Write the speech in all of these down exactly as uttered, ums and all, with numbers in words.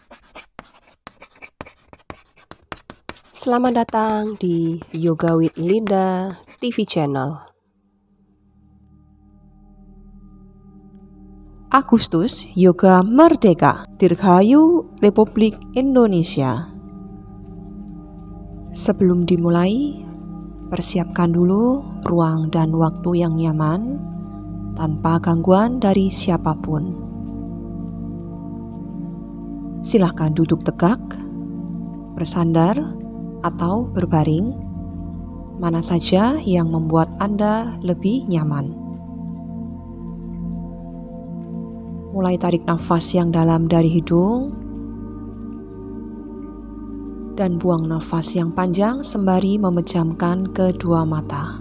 Selamat datang di Yoga with Linda T V channel. Agustus Yoga Merdeka Dirgahayu Republik Indonesia. Sebelum dimulai, persiapkan dulu ruang dan waktu yang nyaman tanpa gangguan dari siapapun. Silahkan duduk tegak, bersandar, atau berbaring, mana saja yang membuat Anda lebih nyaman. Mulai tarik nafas yang dalam dari hidung dan buang nafas yang panjang sembari memejamkan kedua mata.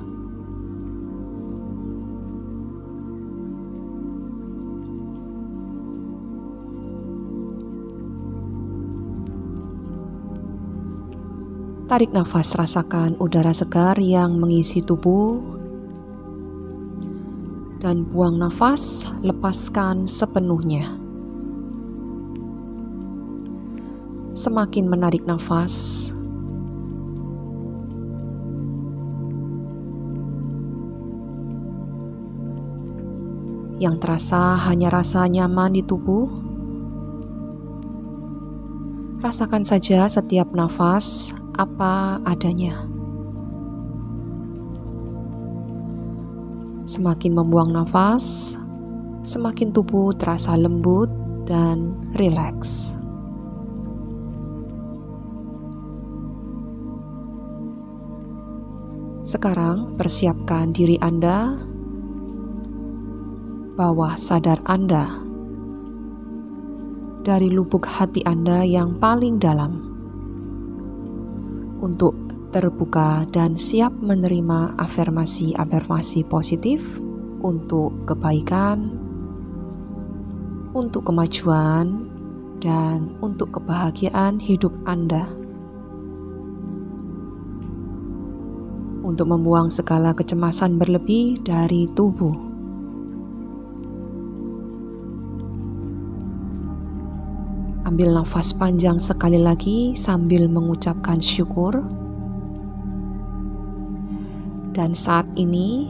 Tarik nafas, rasakan udara segar yang mengisi tubuh, dan buang nafas, lepaskan sepenuhnya. Semakin menarik nafas, yang terasa hanya rasa nyaman di tubuh. Rasakan saja setiap nafas apa adanya. Semakin membuang nafas, semakin tubuh terasa lembut dan rileks. Sekarang persiapkan diri Anda, bawah sadar Anda, dari lubuk hati Anda yang paling dalam, untuk terbuka dan siap menerima afirmasi-afirmasi positif untuk kebaikan, untuk kemajuan, dan untuk kebahagiaan hidup Anda. Untuk membuang segala kecemasan berlebih dari tubuh. Ambil nafas panjang sekali lagi sambil mengucapkan syukur. Dan saat ini,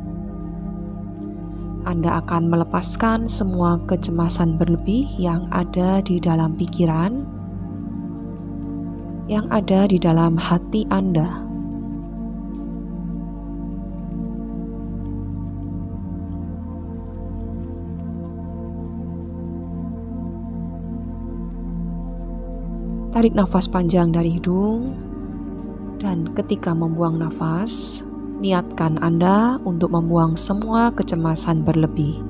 Anda akan melepaskan semua kecemasan berlebih yang ada di dalam pikiran, yang ada di dalam hati Anda. Tarik nafas panjang dari hidung, dan ketika membuang nafas, niatkan Anda untuk membuang semua kecemasan berlebih.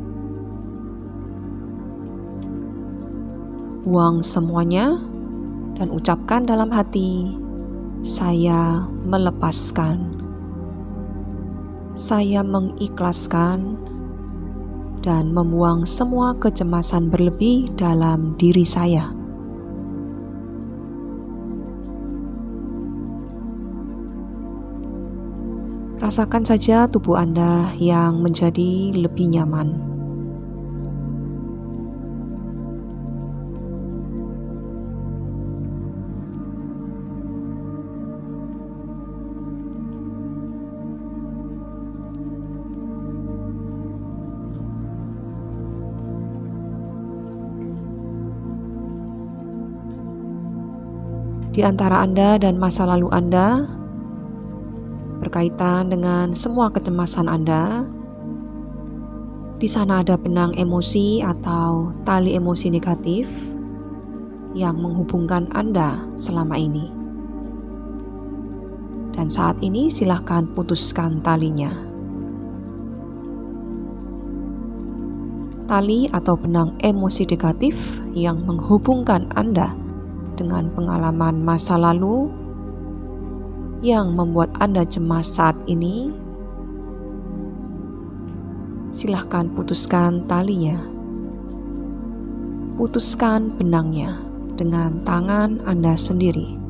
Buang semuanya dan ucapkan dalam hati, "Saya melepaskan, saya mengikhlaskan, dan membuang semua kecemasan berlebih dalam diri saya." Rasakan saja tubuh Anda yang menjadi lebih nyaman. Di antara Anda dan masa lalu Anda, berkaitan dengan semua kecemasan Anda, di sana ada benang emosi atau tali emosi negatif yang menghubungkan Anda selama ini. Dan saat ini silahkan putuskan talinya. Tali atau benang emosi negatif yang menghubungkan Anda dengan pengalaman masa lalu yang membuat Anda cemas saat ini, silahkan putuskan talinya. Putuskan benangnya dengan tangan Anda sendiri.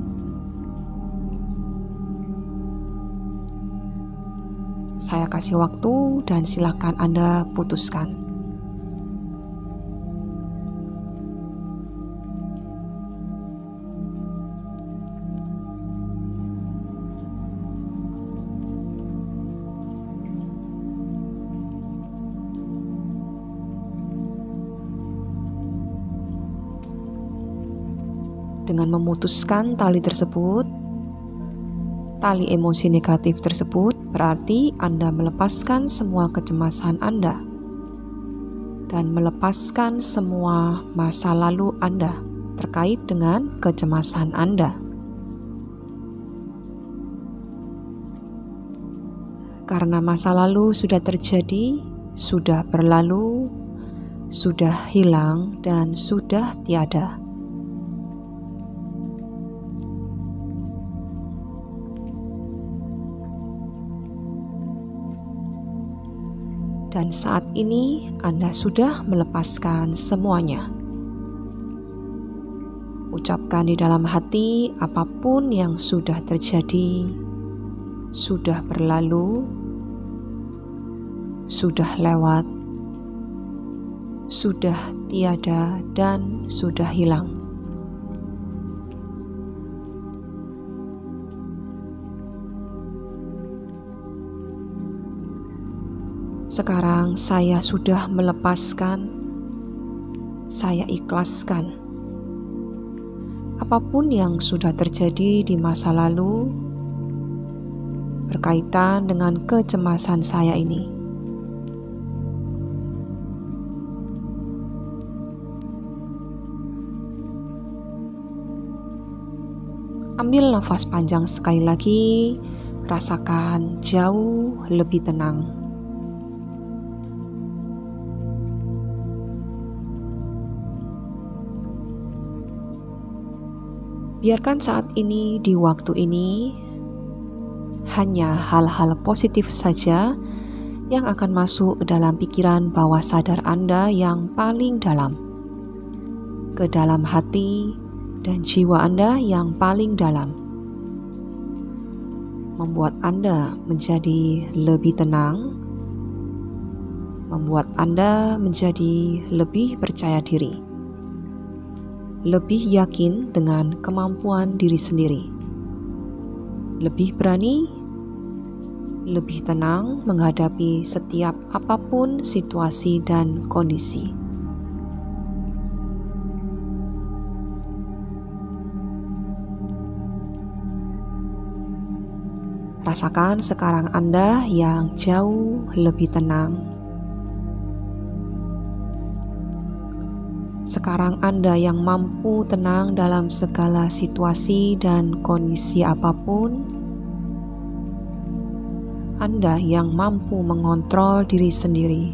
Saya kasih waktu dan silakan Anda putuskan. Dengan memutuskan tali tersebut, tali emosi negatif tersebut berarti Anda melepaskan semua kecemasan Anda dan melepaskan semua masa lalu Anda terkait dengan kecemasan Anda. Karena masa lalu sudah terjadi, sudah berlalu, sudah hilang, dan sudah tiada. Dan saat ini Anda sudah melepaskan semuanya. Ucapkan di dalam hati apapun yang sudah terjadi, sudah berlalu, sudah lewat, sudah tiada, dan sudah hilang. Sekarang saya sudah melepaskan, saya ikhlaskan apapun yang sudah terjadi di masa lalu berkaitan dengan kecemasan saya ini. Ambil nafas panjang sekali lagi, rasakan jauh lebih tenang. Biarkan saat ini, di waktu ini, hanya hal-hal positif saja yang akan masuk ke dalam pikiran bawah sadar Anda yang paling dalam, ke dalam hati dan jiwa Anda yang paling dalam, membuat Anda menjadi lebih tenang, membuat Anda menjadi lebih percaya diri, lebih yakin dengan kemampuan diri sendiri, lebih berani, lebih tenang menghadapi setiap apapun situasi dan kondisi. Rasakan sekarang Anda yang jauh lebih tenang. Sekarang Anda yang mampu tenang dalam segala situasi dan kondisi apapun. Anda yang mampu mengontrol diri sendiri.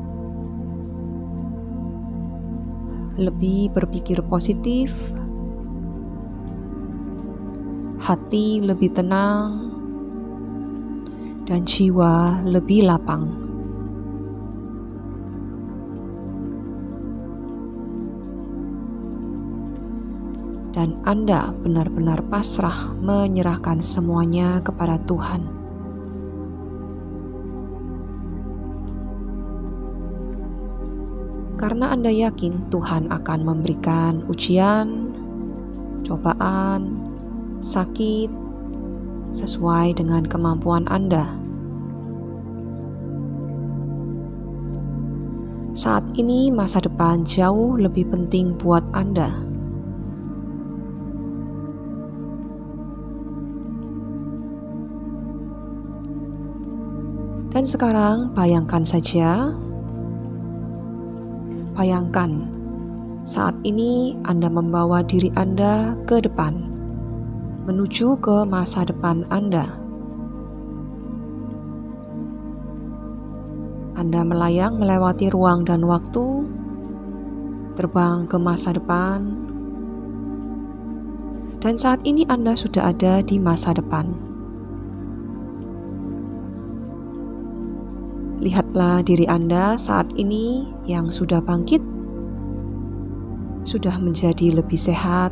Lebih berpikir positif, hati lebih tenang, dan jiwa lebih lapang. Dan Anda benar-benar pasrah menyerahkan semuanya kepada Tuhan. Karena Anda yakin Tuhan akan memberikan ujian, cobaan, sakit, sesuai dengan kemampuan Anda. Saat ini masa depan jauh lebih penting buat Anda. Dan sekarang bayangkan saja, bayangkan saat ini Anda membawa diri Anda ke depan, menuju ke masa depan Anda. Anda melayang melewati ruang dan waktu, terbang ke masa depan, dan saat ini Anda sudah ada di masa depan. Lihatlah diri Anda saat ini yang sudah bangkit, sudah menjadi lebih sehat,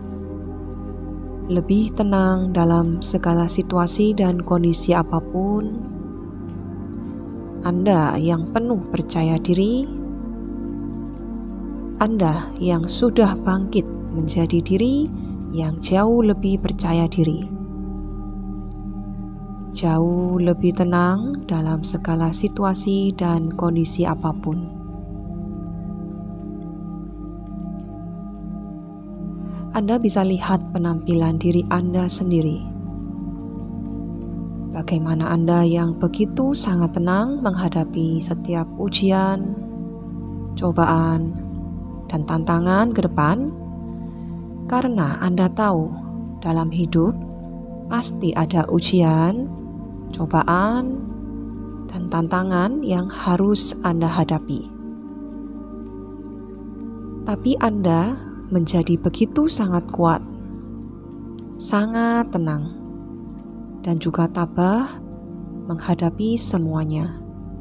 lebih tenang dalam segala situasi dan kondisi apapun. Anda yang penuh percaya diri, Anda yang sudah bangkit menjadi diri yang jauh lebih percaya diri, jauh lebih tenang dalam segala situasi dan kondisi apapun. Anda bisa lihat penampilan diri Anda sendiri. Bagaimana Anda yang begitu sangat tenang menghadapi setiap ujian, cobaan, dan tantangan ke depan, karena Anda tahu dalam hidup pasti ada ujian, cobaan, dan tantangan yang harus Anda hadapi. Tapi Anda menjadi begitu sangat kuat, sangat tenang, dan juga tabah menghadapi semuanya.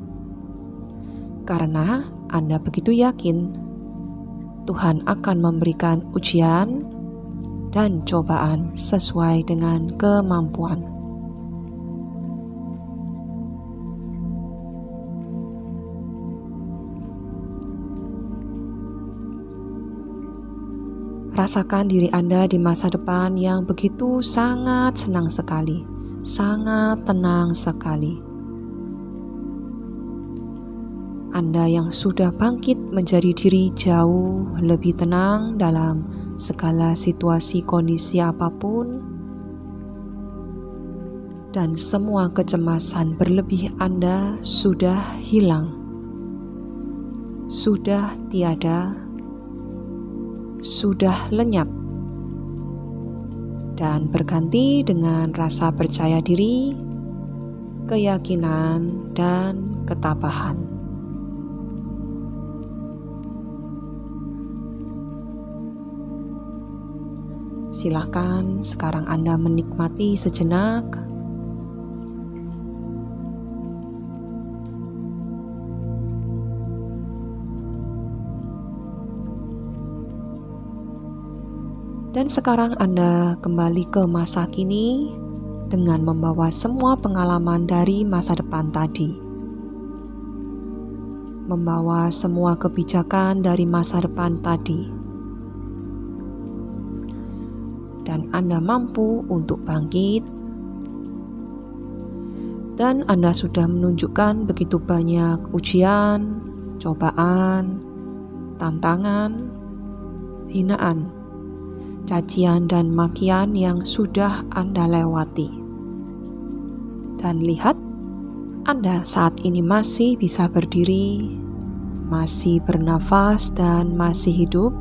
Karena Anda begitu yakin Tuhan akan memberikan ujian dan cobaan sesuai dengan kemampuan. Rasakan diri Anda di masa depan yang begitu sangat senang sekali, sangat tenang sekali. Anda yang sudah bangkit menjadi diri jauh lebih tenang dalam segala situasi kondisi apapun, dan semua kecemasan berlebih Anda sudah hilang, sudah tiada, sudah lenyap, dan berganti dengan rasa percaya diri, keyakinan, dan ketabahan. Silakan sekarang Anda menikmati sejenak. Dan sekarang Anda kembali ke masa kini dengan membawa semua pengalaman dari masa depan tadi. Membawa semua kebijakan dari masa depan tadi. Dan Anda mampu untuk bangkit. Dan Anda sudah menunjukkan begitu banyak ujian, cobaan, tantangan, hinaan, cacian dan makian yang sudah Anda lewati. Dan lihat, Anda saat ini masih bisa berdiri, masih bernafas dan masih hidup.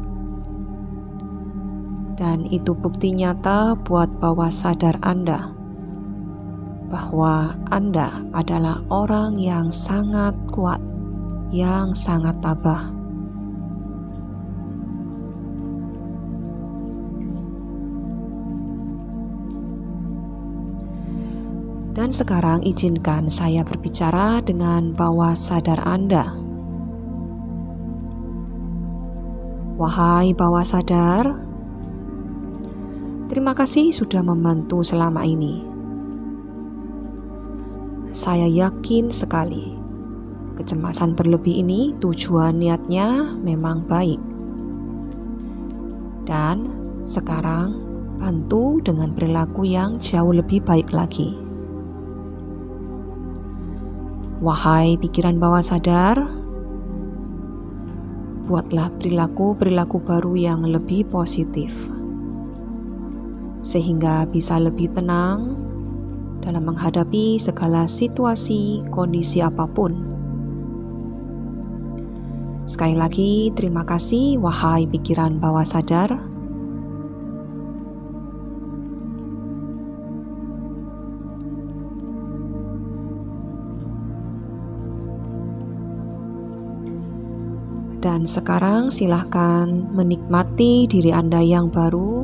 Dan itu bukti nyata buat bawah sadar Anda bahwa Anda adalah orang yang sangat kuat, yang sangat tabah. Dan sekarang izinkan saya berbicara dengan bawah sadar Anda. Wahai bawah sadar, terima kasih sudah membantu selama ini. Saya yakin sekali, kecemasan berlebih ini tujuan niatnya memang baik. Dan sekarang bantu dengan perilaku yang jauh lebih baik lagi. Wahai pikiran bawah sadar, buatlah perilaku-perilaku baru yang lebih positif, sehingga bisa lebih tenang dalam menghadapi segala situasi, kondisi apapun. Sekali lagi, terima kasih wahai pikiran bawah sadar. Dan sekarang silahkan menikmati diri Anda yang baru,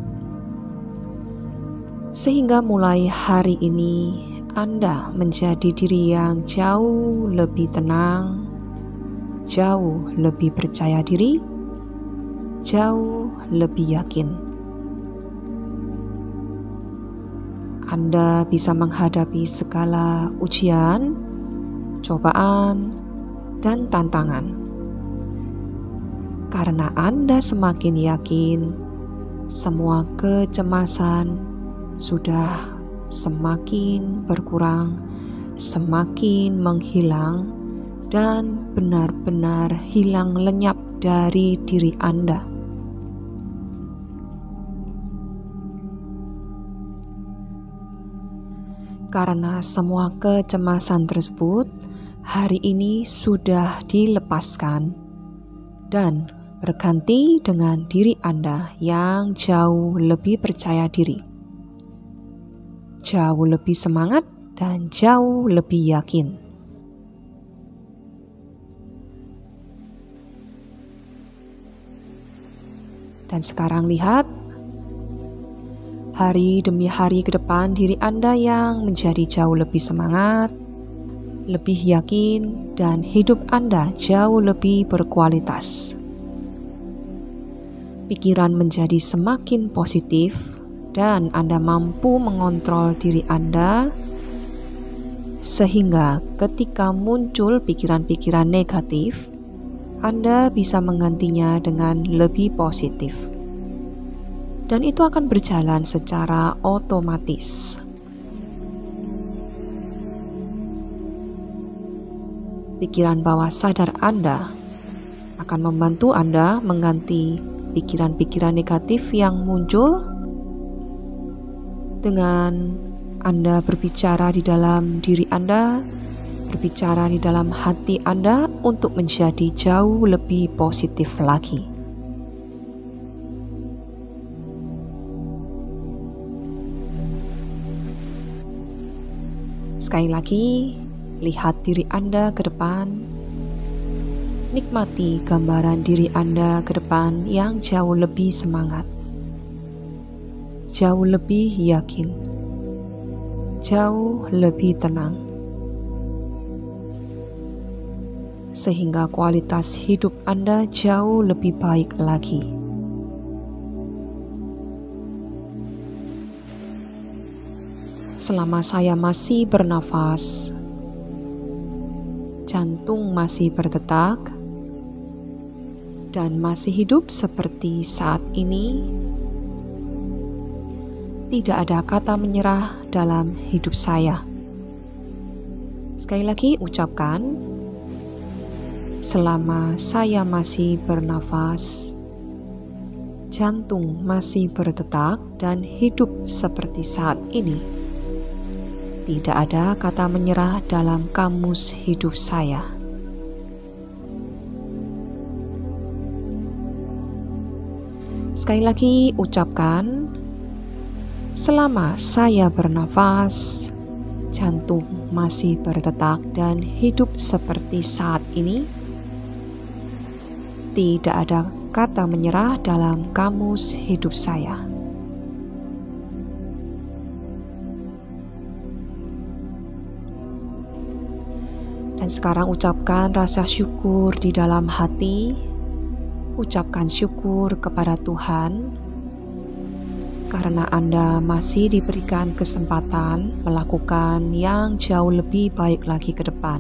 sehingga mulai hari ini Anda menjadi diri yang jauh lebih tenang, jauh lebih percaya diri, jauh lebih yakin. Anda bisa menghadapi segala ujian, cobaan, dan tantangan. Karena Anda semakin yakin, semua kecemasan sudah semakin berkurang, semakin menghilang, dan benar-benar hilang lenyap dari diri Anda. Karena semua kecemasan tersebut hari ini sudah dilepaskan dan berganti dengan diri Anda yang jauh lebih percaya diri, jauh lebih semangat, dan jauh lebih yakin. Dan sekarang lihat, hari demi hari ke depan diri Anda yang menjadi jauh lebih semangat, lebih yakin, dan hidup Anda jauh lebih berkualitas. Pikiran menjadi semakin positif dan Anda mampu mengontrol diri Anda sehingga ketika muncul pikiran-pikiran negatif, Anda bisa menggantinya dengan lebih positif. Dan itu akan berjalan secara otomatis. Pikiran bawah sadar Anda akan membantu Anda mengganti pikiran-pikiran negatif yang muncul dengan Anda berbicara di dalam diri Anda, berbicara di dalam hati Anda untuk menjadi jauh lebih positif lagi. Sekali lagi, lihat diri Anda ke depan. Nikmati gambaran diri Anda ke depan yang jauh lebih semangat, jauh lebih yakin, jauh lebih tenang, sehingga kualitas hidup Anda jauh lebih baik lagi. Selama saya masih bernafas, jantung masih berdetak, dan masih hidup seperti saat ini, tidak ada kata menyerah dalam hidup saya. Sekali lagi ucapkan, selama saya masih bernafas, jantung masih berdetak, dan hidup seperti saat ini, tidak ada kata menyerah dalam kamus hidup saya. Sekali lagi ucapkan, selama saya bernafas, jantung masih berdetak, dan hidup seperti saat ini, tidak ada kata menyerah dalam kamus hidup saya. Dan sekarang ucapkan rasa syukur di dalam hati. Ucapkan syukur kepada Tuhan karena Anda masih diberikan kesempatan melakukan yang jauh lebih baik lagi ke depan.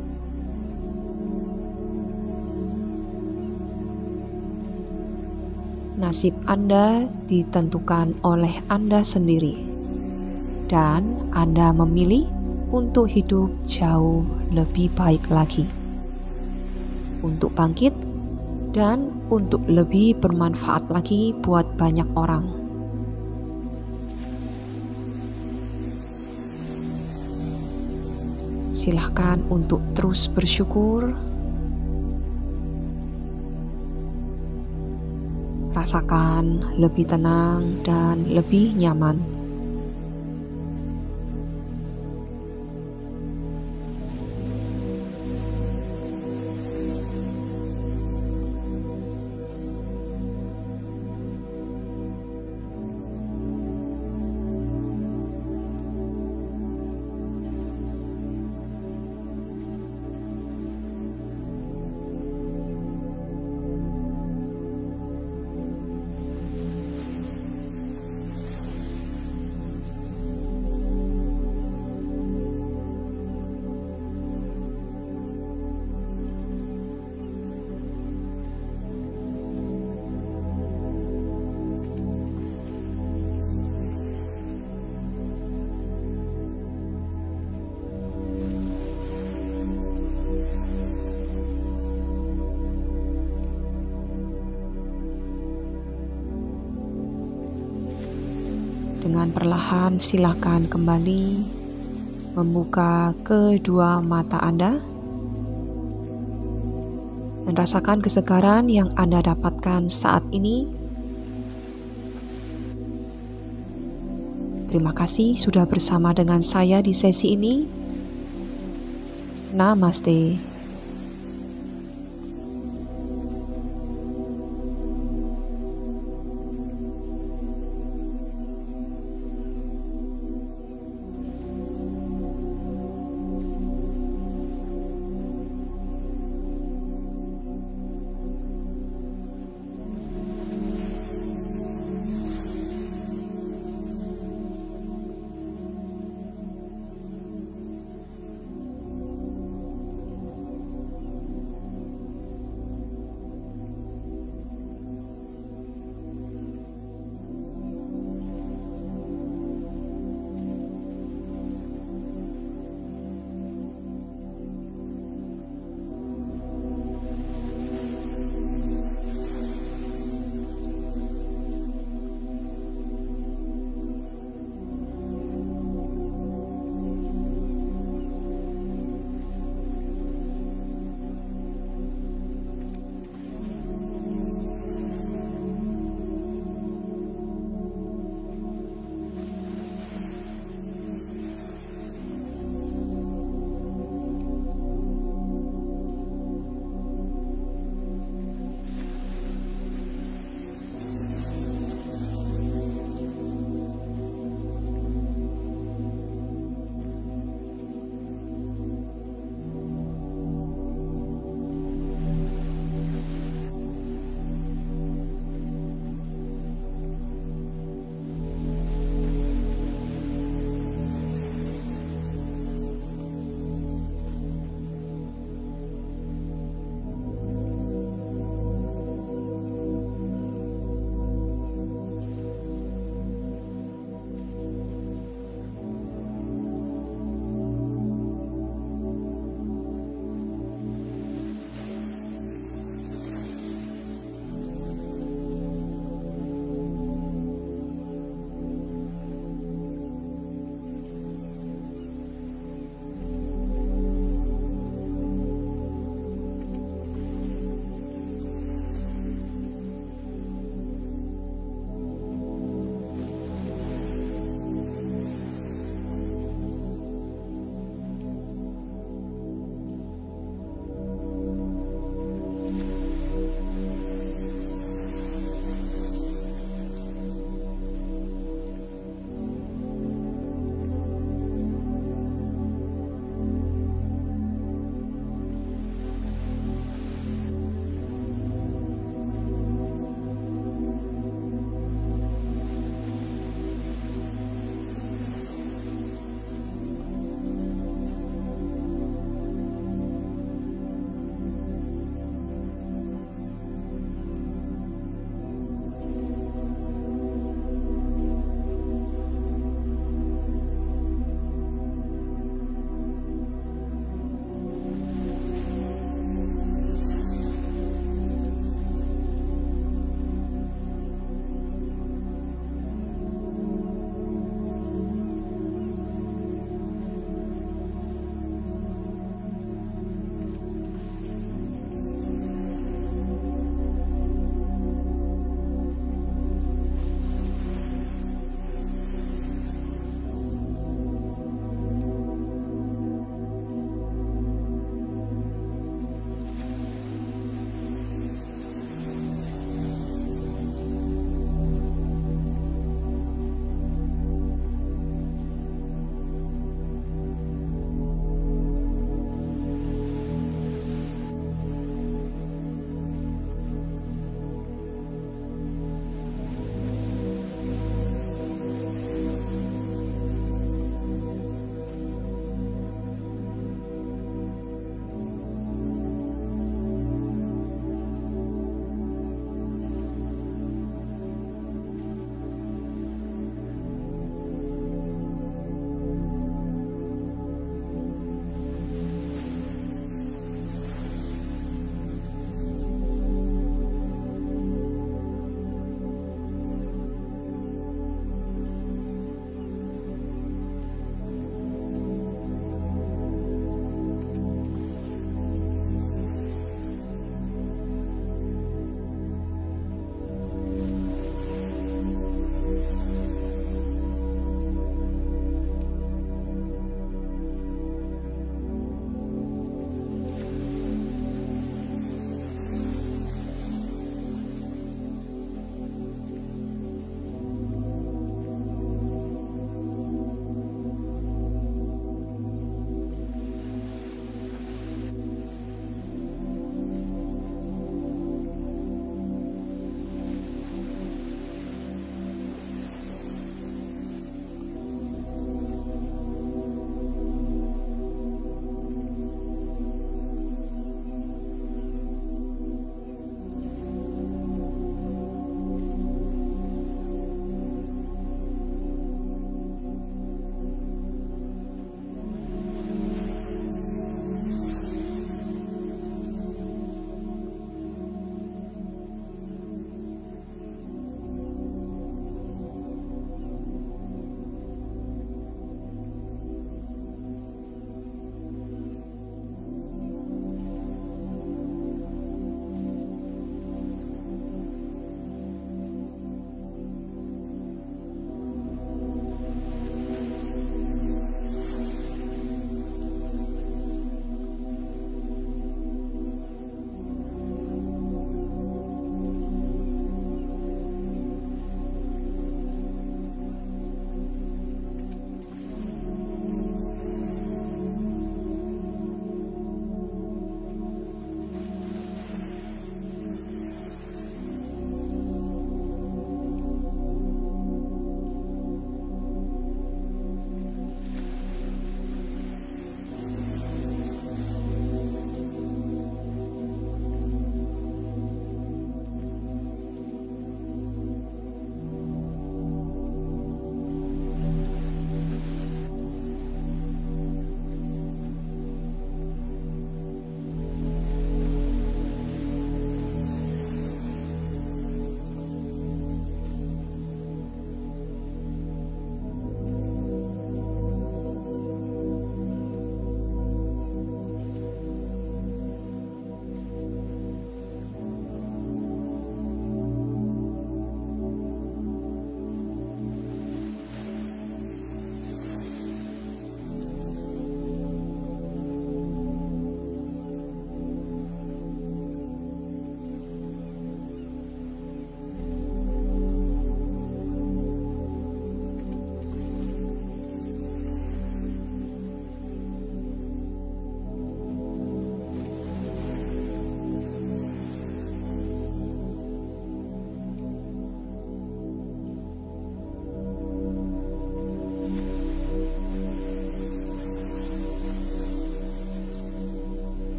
Nasib Anda ditentukan oleh Anda sendiri, dan Anda memilih untuk hidup jauh lebih baik lagi, untuk bangkit dan untuk lebih bermanfaat lagi buat banyak orang. Silahkan untuk terus bersyukur. Rasakan lebih tenang dan lebih nyaman. Dengan perlahan silakan kembali membuka kedua mata Anda dan rasakan kesegaran yang Anda dapatkan saat ini. Terima kasih sudah bersama dengan saya di sesi ini. Namaste.